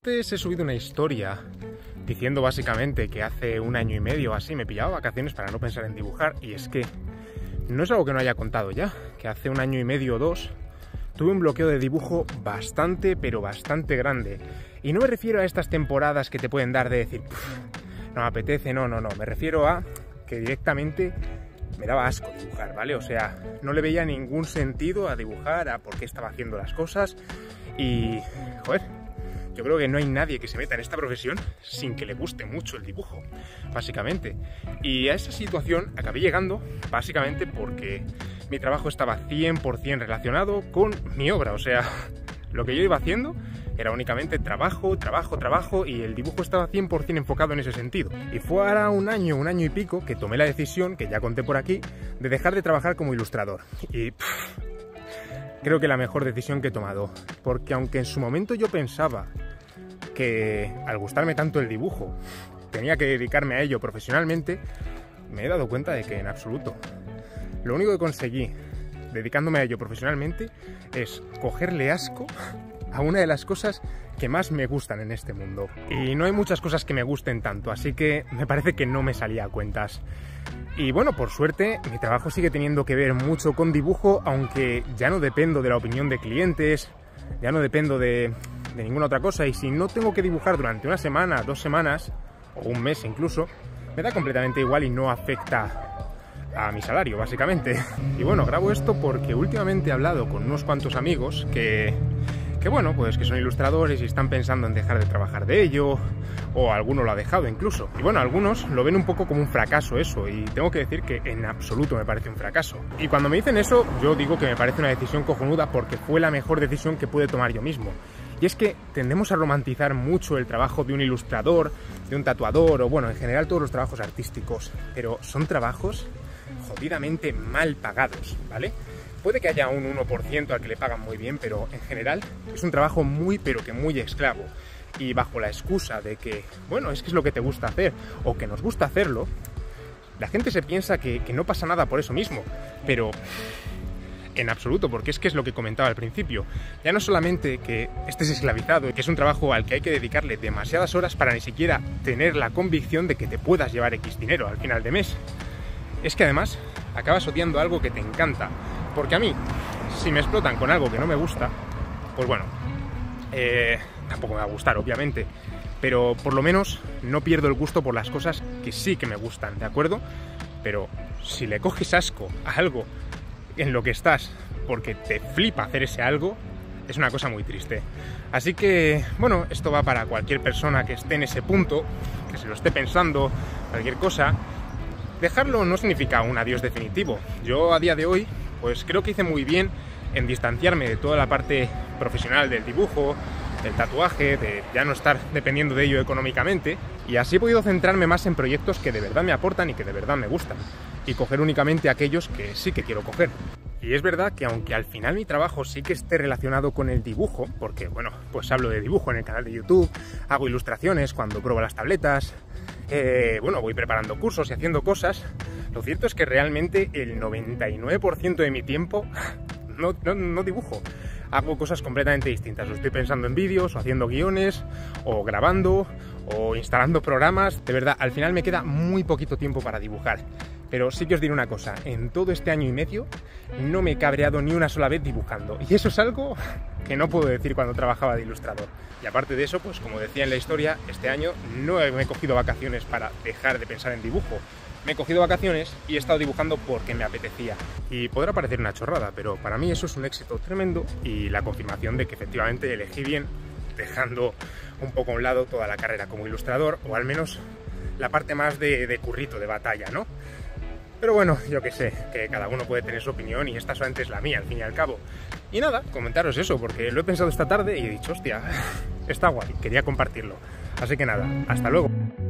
Antes he subido una historia diciendo básicamente que hace un año y medio o así me pillaba vacaciones para no pensar en dibujar, y es que no es algo que no haya contado ya, que hace un año y medio o dos tuve un bloqueo de dibujo bastante, pero bastante grande. Y no me refiero a estas temporadas que te pueden dar de decir, no me apetece, no, me refiero a que directamente me daba asco dibujar, ¿vale? O sea, no le veía ningún sentido a dibujar, a por qué estaba haciendo las cosas y, joder, yo creo que no hay nadie que se meta en esta profesión sin que le guste mucho el dibujo, básicamente. Y a esa situación acabé llegando básicamente porque mi trabajo estaba 100% relacionado con mi obra. O sea, lo que yo iba haciendo era únicamente trabajo, y el dibujo estaba 100% enfocado en ese sentido. Y fue ahora un año y pico que tomé la decisión, que ya conté por aquí, de dejar de trabajar como ilustrador. Y creo que la mejor decisión que he tomado, porque aunque en su momento yo pensaba que al gustarme tanto el dibujo tenía que dedicarme a ello profesionalmente, me he dado cuenta de que en absoluto. Lo único que conseguí dedicándome a ello profesionalmente es cogerle asco a una de las cosas que más me gustan en este mundo. Y no hay muchas cosas que me gusten tanto, así que me parece que no me salía a cuentas. Y bueno, por suerte, mi trabajo sigue teniendo que ver mucho con dibujo, aunque ya no dependo de la opinión de clientes, ya no dependo de ninguna otra cosa, y si no tengo que dibujar durante una semana, 2 semanas, o un mes incluso, me da completamente igual y no afecta a mi salario, básicamente. Y bueno, grabo esto porque últimamente he hablado con unos cuantos amigos que bueno, pues que son ilustradores y están pensando en dejar de trabajar de ello, o alguno lo ha dejado incluso. Y bueno, algunos lo ven un poco como un fracaso eso, y tengo que decir que en absoluto me parece un fracaso. Y cuando me dicen eso, yo digo que me parece una decisión cojonuda porque fue la mejor decisión que pude tomar yo mismo. Y es que tendemos a romantizar mucho el trabajo de un ilustrador, de un tatuador, o bueno, en general todos los trabajos artísticos, pero son trabajos jodidamente mal pagados, ¿vale? Puede que haya un 1% al que le pagan muy bien, pero en general es un trabajo muy, pero que muy esclavo. Y bajo la excusa de que, bueno, es que es lo que te gusta hacer, o que nos gusta hacerlo, la gente se piensa que no pasa nada por eso mismo, pero en absoluto, porque es que es lo que comentaba al principio. Ya no solamente que estés esclavizado, que es un trabajo al que hay que dedicarle demasiadas horas para ni siquiera tener la convicción de que te puedas llevar X dinero al final de mes. Es que además acabas odiando algo que te encanta. Porque a mí, si me explotan con algo que no me gusta, pues bueno, tampoco me va a gustar, obviamente, pero por lo menos no pierdo el gusto por las cosas que sí que me gustan, ¿de acuerdo? Pero si le coges asco a algo en lo que estás porque te flipa hacer ese algo, es una cosa muy triste. Así que, bueno, esto va para cualquier persona que esté en ese punto, que se lo esté pensando, cualquier cosa. Dejarlo no significa un adiós definitivo. Yo a día de hoy pues creo que hice muy bien en distanciarme de toda la parte profesional del dibujo, del tatuaje, de ya no estar dependiendo de ello económicamente, y así he podido centrarme más en proyectos que de verdad me aportan y que de verdad me gustan, y coger únicamente aquellos que sí que quiero coger. Y es verdad que aunque al final mi trabajo sí que esté relacionado con el dibujo, porque bueno, pues hablo de dibujo en el canal de YouTube, hago ilustraciones cuando pruebo las tabletas, bueno, voy preparando cursos y haciendo cosas, lo cierto es que realmente el 99% de mi tiempo no dibujo. Hago cosas completamente distintas. O estoy pensando en vídeos, o haciendo guiones, o grabando, o instalando programas. De verdad, al final me queda muy poquito tiempo para dibujar. Pero sí que os diré una cosa, en todo este año y medio no me he cabreado ni una sola vez dibujando. Y eso es algo que no puedo decir cuando trabajaba de ilustrador. Y aparte de eso, pues como decía en la historia, este año no me he cogido vacaciones para dejar de pensar en dibujo. Me he cogido vacaciones y he estado dibujando porque me apetecía. Y podrá parecer una chorrada, pero para mí eso es un éxito tremendo y la confirmación de que efectivamente elegí bien, dejando un poco a un lado toda la carrera como ilustrador, o al menos la parte más de currito, de batalla, ¿no? Pero bueno, yo qué sé, que cada uno puede tener su opinión y esta solamente es la mía, al fin y al cabo. Y nada, comentaros eso, porque lo he pensado esta tarde y he dicho, hostia, está guay, quería compartirlo. Así que nada, hasta luego.